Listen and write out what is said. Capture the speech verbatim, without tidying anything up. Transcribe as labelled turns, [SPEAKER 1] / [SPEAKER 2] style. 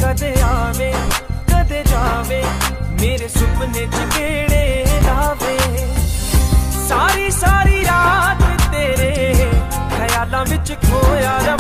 [SPEAKER 1] कदे आवे कदे जावे, मेरे सुपने च गेड़े लावे। सारी सारी रात तेरे ख्यालां विच खोया रवां।